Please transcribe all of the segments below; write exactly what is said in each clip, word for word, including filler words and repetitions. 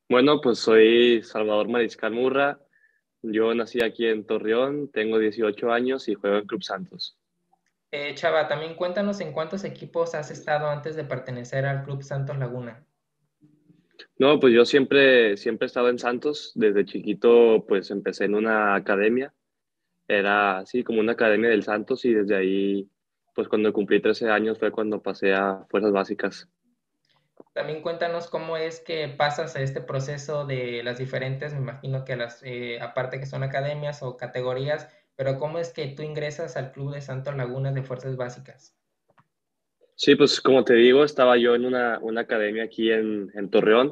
Bueno, pues soy Salvador Mariscal Murra. Yo nací aquí en Torreón, tengo dieciocho años y juego en Club Santos. Eh, Chava, también cuéntanos en cuántos equipos has estado antes de pertenecer al Club Santos Laguna. No, pues yo siempre, siempre he estado en Santos. Desde chiquito, pues empecé en una academia. Era así como una academia del Santos y desde ahí, pues cuando cumplí trece años fue cuando pasé a Fuerzas Básicas. También cuéntanos cómo es que pasas a este proceso de las diferentes, me imagino que las, eh, aparte que son academias o categorías, pero cómo es que tú ingresas al Club de Santos Laguna de Fuerzas Básicas. Sí, pues como te digo, estaba yo en una, una academia aquí en, en Torreón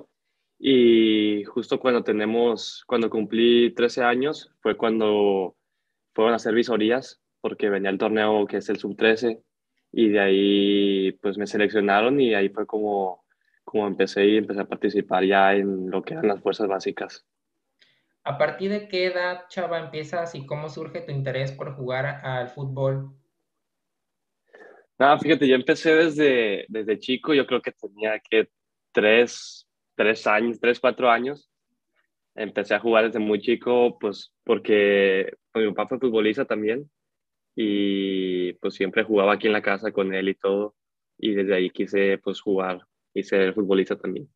y justo cuando tenemos, cuando cumplí trece años fue cuando fueron a hacer visorías porque venía el torneo que es el sub trece y de ahí pues me seleccionaron y ahí fue como, como empecé y empecé a participar ya en lo que eran las fuerzas básicas. ¿A partir de qué edad, Chava, empiezas y cómo surge tu interés por jugar al fútbol? Nada, fíjate, yo empecé desde, desde chico, yo creo que tenía que tres, tres años, tres, cuatro años. Empecé a jugar desde muy chico, pues porque pues, mi papá fue futbolista también y pues siempre jugaba aquí en la casa con él y todo. Y desde ahí quise pues jugar y ser futbolista también.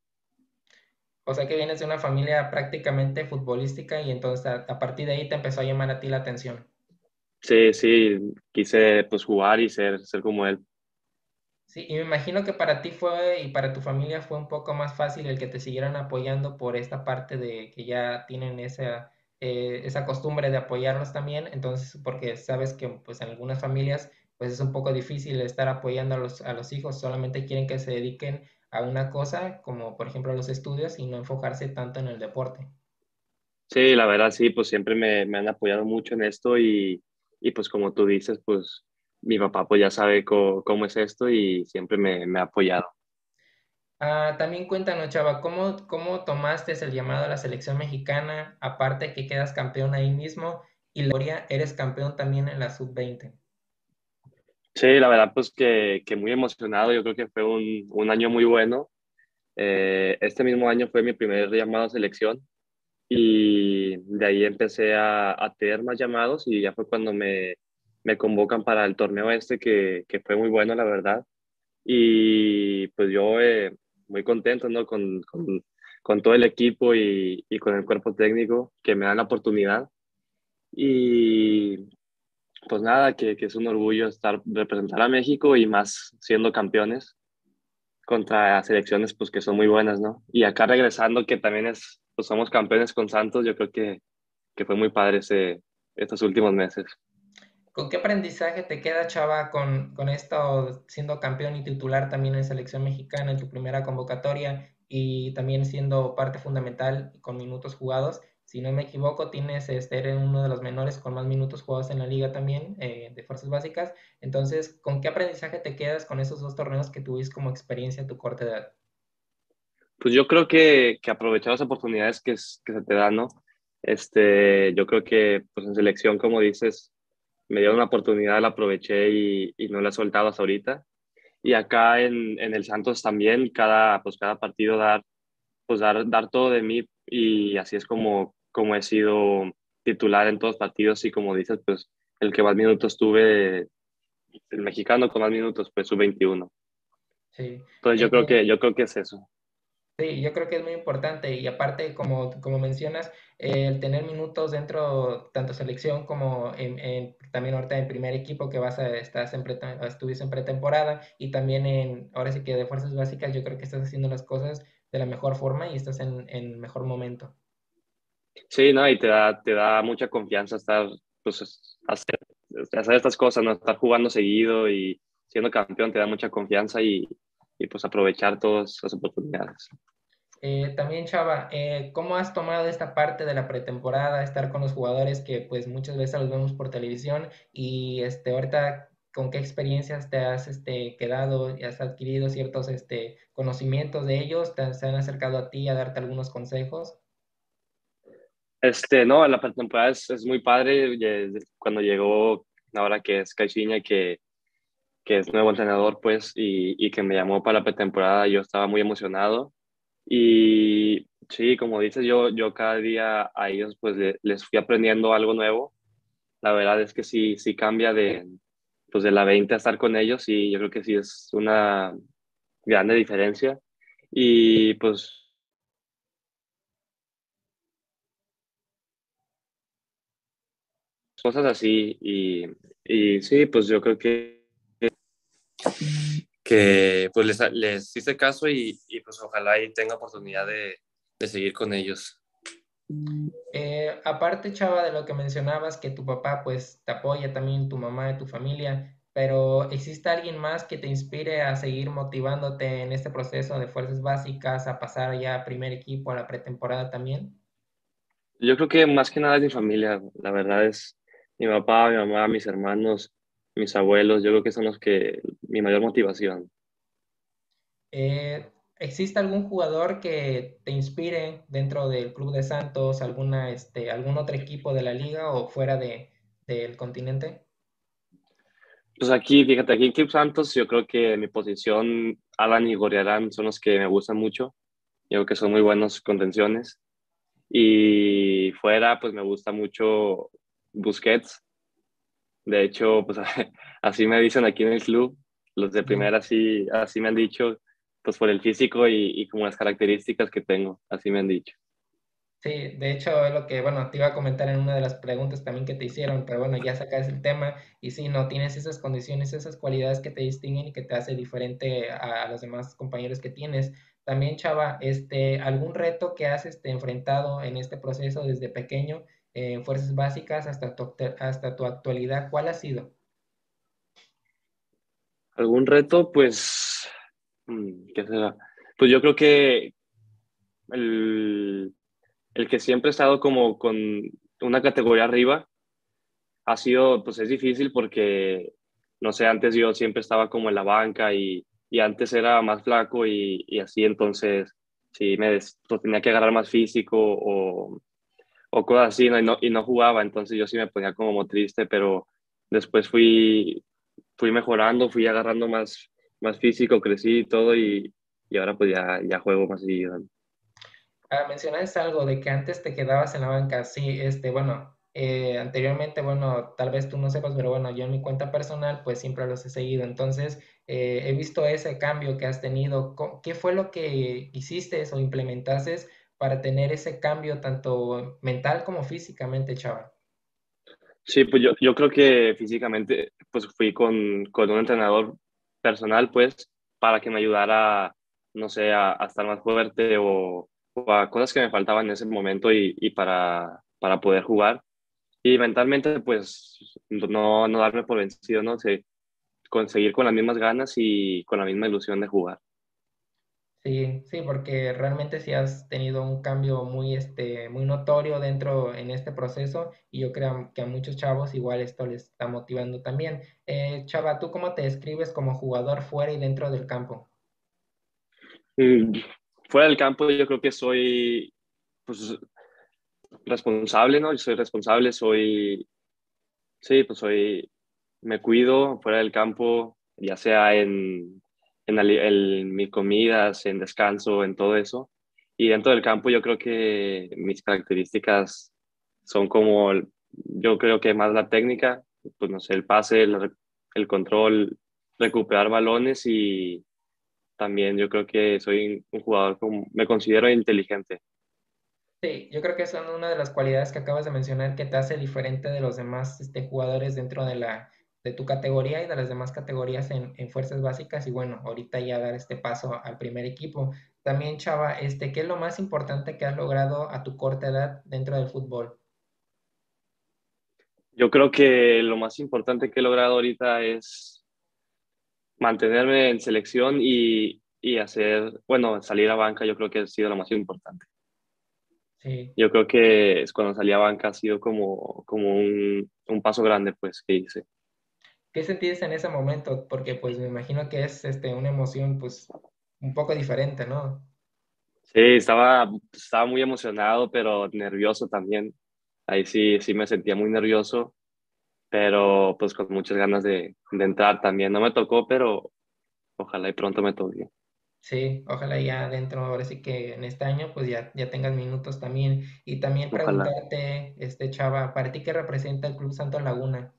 O sea que vienes de una familia prácticamente futbolística y entonces a, a partir de ahí te empezó a llamar a ti la atención. Sí, sí, quise pues jugar y ser, ser como él. Sí, y me imagino que para ti fue y para tu familia fue un poco más fácil el que te siguieran apoyando por esta parte de que ya tienen esa, eh, esa costumbre de apoyarlos también. Entonces, porque sabes que pues en algunas familias pues es un poco difícil estar apoyando a los, a los hijos, solamente quieren que se dediquen a una cosa, como por ejemplo los estudios, y no enfocarse tanto en el deporte. Sí, la verdad sí, pues siempre me, me han apoyado mucho en esto y, y pues como tú dices, pues mi papá pues ya sabe co- cómo es esto y siempre me, me ha apoyado. Ah, también cuéntanos, Chava, ¿cómo, cómo tomaste el llamado a la selección mexicana? Aparte que quedas campeón ahí mismo y Gloria, eres campeón también en la sub veinte. Sí, la verdad pues que, que muy emocionado, yo creo que fue un, un año muy bueno. Eh, este mismo año fue mi primer llamado a selección y de ahí empecé a, a tener más llamados y ya fue cuando me, me convocan para el torneo este que, que fue muy bueno, la verdad. Y pues yo eh, muy contento, ¿no? Con, con, con todo el equipo y, y con el cuerpo técnico que me dan la oportunidad. Y pues nada, que, que es un orgullo estar, representar a México y más siendo campeones contra selecciones pues que son muy buenas, ¿no? Y acá regresando, que también es, pues somos campeones con Santos, yo creo que, que fue muy padre ese, estos últimos meses. ¿Con qué aprendizaje te queda, Chava, con, con esto siendo campeón y titular también en selección mexicana en tu primera convocatoria y también siendo parte fundamental con minutos jugados? Si no me equivoco, tienes este, eres uno de los menores con más minutos jugados en la liga también eh, de fuerzas básicas. Entonces, ¿con qué aprendizaje te quedas con esos dos torneos que tuviste como experiencia a tu corta edad? Pues yo creo que, que aprovechar las oportunidades que, es- que se te dan, ¿no? Este, yo creo que pues en selección, como dices, me dieron una oportunidad, la aproveché y, y no la he soltado hasta ahorita. Y acá en, en el Santos también, cada, pues cada partido dar, pues dar, dar todo de mí y así es como, como he sido titular en todos los partidos y como dices, pues el que más minutos tuve, el mexicano con más minutos, pues su veintiuno. Sí. Entonces yo creo Eh, que, yo creo que es eso. Sí, yo creo que es muy importante y aparte, como, como mencionas, eh, el tener minutos dentro, tanto selección como en, en- también ahorita en primer equipo que vas a estás en prete- estuviste en pretemporada y también en, ahora sí que de fuerzas básicas, yo creo que estás haciendo las cosas de la mejor forma y estás en, en mejor momento. Sí, ¿no? Y te da, te da mucha confianza estar, pues, hacer, hacer estas cosas, ¿no? Estar jugando seguido y siendo campeón te da mucha confianza y, y pues aprovechar todas las oportunidades. Eh, también, Chava, eh, ¿cómo has tomado esta parte de la pretemporada, estar con los jugadores que pues muchas veces los vemos por televisión y este, ahorita con qué experiencias te has este, quedado y has adquirido ciertos este, conocimientos de ellos? ¿Te, se han acercado a ti a darte algunos consejos? Este, no, la pretemporada es, es muy padre. eh, Cuando llegó, ahora que es Caixinha, que, que es nuevo entrenador, pues, y, y que me llamó para la pretemporada, yo estaba muy emocionado. Y Sí, como dices, yo, yo cada día a ellos pues le- les fui aprendiendo algo nuevo. La verdad es que sí, sí cambia de, pues de la veinte a estar con ellos y yo creo que sí es una grande diferencia. Y pues cosas así y, y sí, pues yo creo que, que pues les, les hice caso y, y pues ojalá y tenga oportunidad de, de seguir con ellos. Eh, aparte, Chava, de lo que mencionabas, que tu papá pues te apoya también, tu mamá y tu familia, pero ¿existe alguien más que te inspire a seguir motivándote en este proceso de fuerzas básicas, a pasar ya a primer equipo, a la pretemporada también? Yo creo que más que nada es mi familia, la verdad es mi papá, mi mamá, mis hermanos, mis abuelos, yo creo que son los que, mi mayor motivación. Eh, ¿existe algún jugador que te inspire dentro del Club de Santos, alguna, este, algún otro equipo de la liga o fuera de, del continente? Pues aquí, fíjate, aquí en Club Santos, yo creo que mi posición, Alan y Gorriarán son los que me gustan mucho. Yo creo que son muy buenos contenciones. Y fuera, pues me gusta mucho Busquets. De hecho, pues así me dicen aquí en el club. Los de Sí. primera así, así me han dicho, pues por el físico y, y como las características que tengo, así me han dicho. Sí, de hecho es lo que, bueno, te iba a comentar en una de las preguntas también que te hicieron, pero bueno, ya sacas el tema y sí, no tienes esas condiciones, esas cualidades que te distinguen y que te hace diferente a, a los demás compañeros que tienes. También, Chava, este, ¿algún reto que has este, enfrentado en este proceso desde pequeño, eh, en fuerzas básicas hasta tu, actu- hasta tu actualidad? ¿Cuál ha sido? ¿Algún reto? Pues, mm, ¿qué será? Pues yo creo que el, el que siempre he estado como con una categoría arriba ha sido, pues es difícil porque, no sé, antes yo siempre estaba como en la banca y, y antes era más flaco y, y así, entonces sí, me des- pues, tenía que agarrar más físico o, o cosas así, ¿no? Y no, y no jugaba, entonces yo sí me ponía como triste, pero después fui, fui mejorando, fui agarrando más, más físico, crecí y todo y, y ahora pues ya, ya juego más seguido. Ah, mencionaste algo de que antes te quedabas en la banca. Sí, este, bueno, eh, anteriormente, bueno, tal vez tú no sepas, pero bueno, yo en mi cuenta personal, pues siempre los he seguido. Entonces, eh, he visto ese cambio que has tenido. Co- ¿Qué fue lo que hiciste o implementaste para tener ese cambio tanto mental como físicamente, Chava? Sí, pues yo, yo creo que físicamente pues fui con, con un entrenador personal pues para que me ayudara, no sé, a, a estar más fuerte o, o a cosas que me faltaban en ese momento y, y para, para poder jugar. Y mentalmente pues no, no darme por vencido, ¿no? sé, conseguir con las mismas ganas y con la misma ilusión de jugar. Sí, sí, porque realmente sí has tenido un cambio muy, este, muy notorio dentro en este proceso y yo creo que a muchos chavos igual esto les está motivando también. Eh, Chava, ¿tú cómo te describes como jugador fuera y dentro del campo? Mm, Fuera del campo yo creo que soy pues responsable, ¿no? Yo soy responsable, soy, sí, pues soy, me cuido fuera del campo, ya sea en, en, ali- en mis comidas, en descanso, en todo eso. Y dentro del campo yo creo que mis características son como, yo creo que más la técnica, pues no sé, el pase, el, re- el control, recuperar balones y también yo creo que soy un jugador, como, me considero inteligente. Sí, yo creo que son una de las cualidades que acabas de mencionar que te hace diferente de los demás este, jugadores dentro de la de tu categoría y de las demás categorías en, en fuerzas básicas y bueno, ahorita ya dar este paso al primer equipo. También, Chava, este, ¿qué es lo más importante que has logrado a tu corta edad dentro del fútbol? Yo creo que lo más importante que he logrado ahorita es mantenerme en selección y, y hacer, bueno, salir a banca, yo creo que ha sido lo más importante. Sí. Yo creo que es cuando salí a banca ha sido como, como un, un paso grande, pues, que hice. ¿Qué sentiste en ese momento? Porque pues me imagino que es este, una emoción pues un poco diferente, ¿no? Sí, estaba, estaba muy emocionado, pero nervioso también. Ahí sí, sí me sentía muy nervioso, pero pues con muchas ganas de, de entrar también. No me tocó, pero ojalá y pronto me toque. Sí, ojalá ya dentro, ahora sí que en este año, pues ya, ya tengas minutos también. Y también Ojalá. preguntarte, este Chava, ¿para ti qué representa el Club Santo Laguna?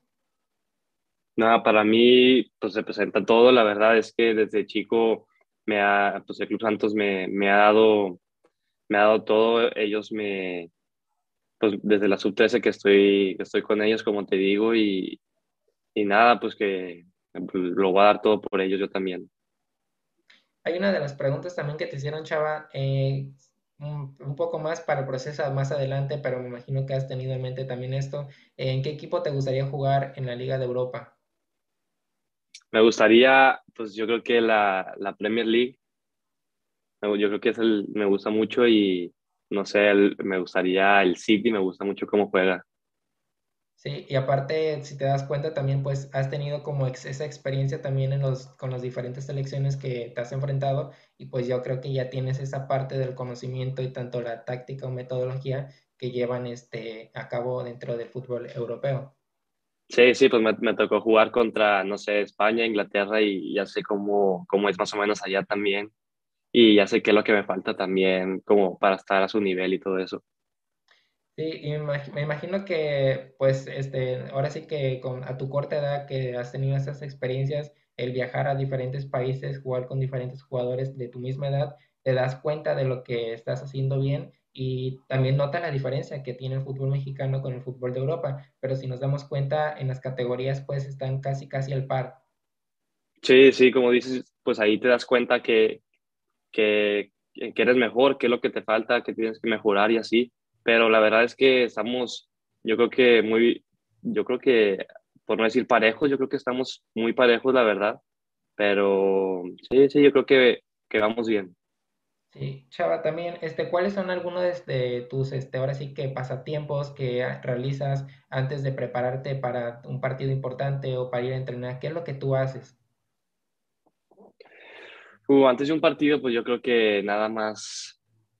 Nada, para mí, pues representa todo. La verdad es que desde chico me ha, pues el Club Santos me, me ha dado, me ha dado todo. Ellos me, pues desde la sub trece que estoy, que estoy con ellos, como te digo, y, y nada, pues que pues, lo voy a dar todo por ellos yo también. Hay una de las preguntas también que te hicieron, Chava, eh, un, un poco más para el proceso más adelante, pero me imagino que has tenido en mente también esto. ¿En qué equipo te gustaría jugar en la Liga de Europa? Me gustaría, pues yo creo que la, la Premier League, me- yo creo que es el, me gusta mucho y no sé, el- me gustaría el City, me gusta mucho cómo juega. Sí, y aparte, si te das cuenta, también pues has tenido como ex- esa experiencia también en los, con las diferentes selecciones que te has enfrentado y pues yo creo que ya tienes esa parte del conocimiento y tanto la táctica o metodología que llevan este, a cabo dentro del fútbol europeo. Sí, sí, pues me, me tocó jugar contra, no sé, España, Inglaterra y ya sé cómo, cómo es más o menos allá también. Y ya sé qué es lo que me falta también como para estar a su nivel y todo eso. Sí, y me imag- me imagino que, pues, este, ahora sí que con, a tu corta edad que has tenido esas experiencias, el viajar a diferentes países, jugar con diferentes jugadores de tu misma edad, te das cuenta de lo que estás haciendo bien y también notas la diferencia que tiene el fútbol mexicano con el fútbol de Europa. Pero si nos damos cuenta, en las categorías, pues, están casi, casi al par. Sí, sí, como dices, pues ahí te das cuenta que, que, que eres mejor, qué es lo que te falta, que tienes que mejorar y así. Pero la verdad es que estamos, yo creo que muy, yo creo que, por no decir parejos, yo creo que estamos muy parejos, la verdad. Pero sí, sí, yo creo que, que vamos bien. Sí, Chava, también, este, ¿cuáles son algunos de este, tus, este, ahora sí que pasatiempos que ah, realizas antes de prepararte para un partido importante o para ir a entrenar? ¿Qué es lo que tú haces? Uh, antes de un partido, pues yo creo que nada más,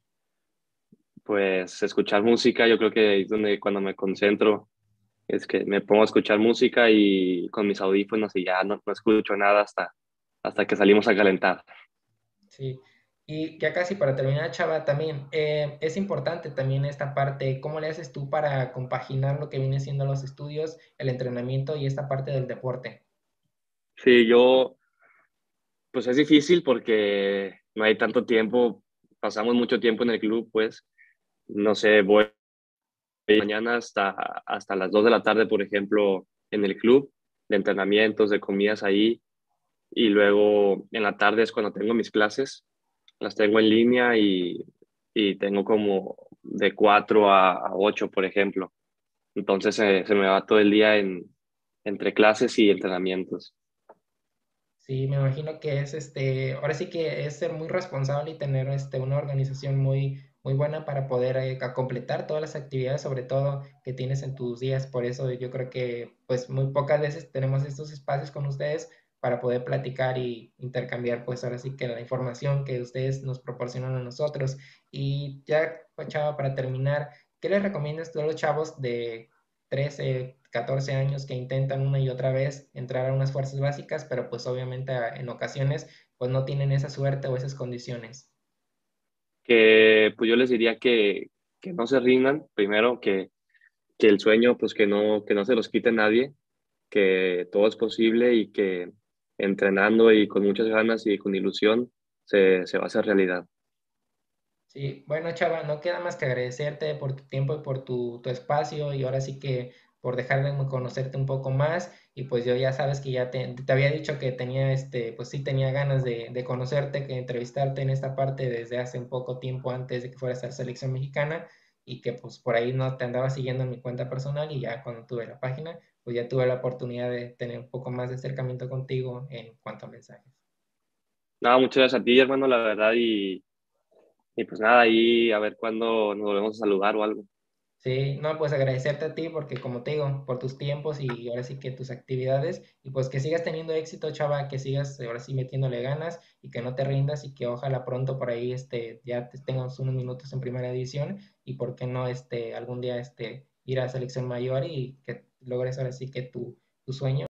pues escuchar música, yo creo que es donde cuando me concentro, es que me pongo a escuchar música y con mis audífonos y ya no, no escucho nada hasta, hasta que salimos a calentar. Sí, y ya casi para terminar, Chava, también eh, es importante también esta parte, ¿cómo le haces tú para compaginar lo que viene siendo los estudios, el entrenamiento y esta parte del deporte? Sí, yo, pues es difícil porque no hay tanto tiempo, pasamos mucho tiempo en el club, pues, no sé, voy mañana hasta, hasta las dos de la tarde, por ejemplo, en el club, de entrenamientos, de comidas ahí, y luego en la tarde es cuando tengo mis clases, las tengo en línea y, y tengo como de cuatro a, a ocho, por ejemplo. Entonces eh, se me va todo el día en, entre clases y entrenamientos. Sí, me imagino que es este, ahora sí que es ser muy responsable y tener este, una organización muy, muy buena para poder eh, a completar todas las actividades, sobre todo que tienes en tus días. Por eso yo creo que pues muy pocas veces tenemos estos espacios con ustedes para poder platicar y intercambiar pues ahora sí que la información que ustedes nos proporcionan a nosotros. Y ya, pues, Chava, para terminar, ¿qué les recomiendas tú a los chavos de trece catorce años que intentan una y otra vez entrar a unas fuerzas básicas, pero pues obviamente a- en ocasiones pues no tienen esa suerte o esas condiciones? Que pues yo les diría que, que no se rindan, primero que, que el sueño pues que no, que no se los quite nadie, que todo es posible y que entrenando y con muchas ganas y con ilusión se, se va a hacer realidad. Sí, bueno, Chava, no queda más que agradecerte por tu tiempo y por tu, tu espacio y ahora sí que por dejarme conocerte un poco más y pues yo ya sabes que ya te, te había dicho que tenía este, pues sí tenía ganas de, de conocerte, que entrevistarte en esta parte desde hace un poco tiempo antes de que fueras a la selección mexicana y que pues por ahí no te andaba siguiendo en mi cuenta personal y ya cuando tuve la página pues ya tuve la oportunidad de tener un poco más de acercamiento contigo en cuanto a mensajes. Nada, muchas gracias a ti, hermano, la verdad, y, y pues nada, ahí a ver cuándo nos volvemos a saludar o algo. Sí, no, pues agradecerte a ti porque como te digo, por tus tiempos y ahora sí que tus actividades y pues que sigas teniendo éxito, chava, que sigas ahora sí metiéndole ganas y que no te rindas y que ojalá pronto por ahí este ya te tengamos unos minutos en primera división y por qué no este algún día este ir a selección mayor y que logres ahora sí que tu, tu sueño